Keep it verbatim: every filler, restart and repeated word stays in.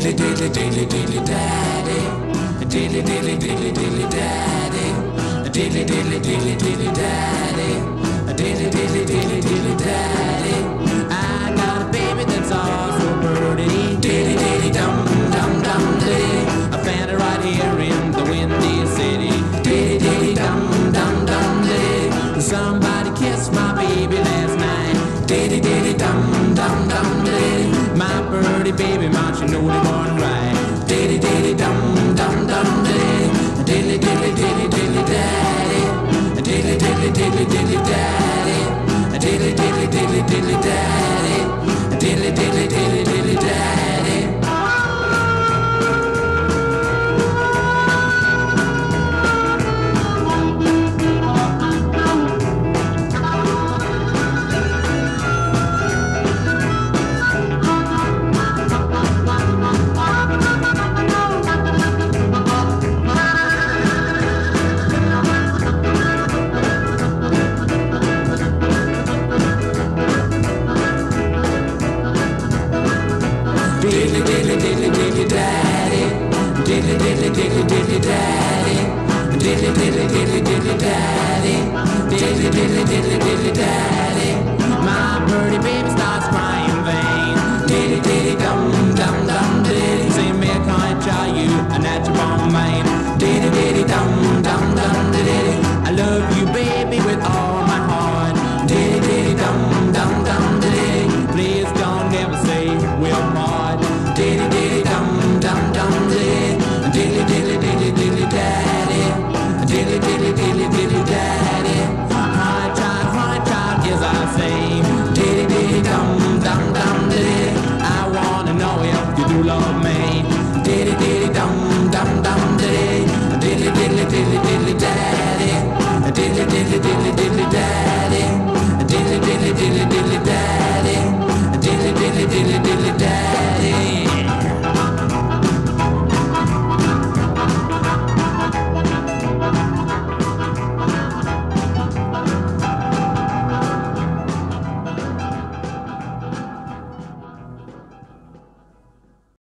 Diddly diddly diddly diddly daddy. Diddly diddly diddly diddly daddy. Diddly diddly diddly diddly daddy. Diddly diddly diddly diddly daddy. I got a baby that's also birdie. Diddly diddly dum dum dum diddy. I found her right here in the Windy City. Diddly diddly dum dum dum diddy. Somebody kissed my baby last night. Diddly diddly dum dum dum diddy. My birdie baby, mount you know they born right. Diddly diddly dum dum dum diddy. Diddly diddly diddly diddly daddy. Diddly diddly diddly diddly daddy. Diddly diddly diddly diddly daddy. Diddly diddly diddly diddly daddy. Diddly diddly diddly diddly daddy. Diddly diddly diddly diddly daddy. Diddly diddly diddly diddly daddy. Diddly diddly diddly diddly daddy.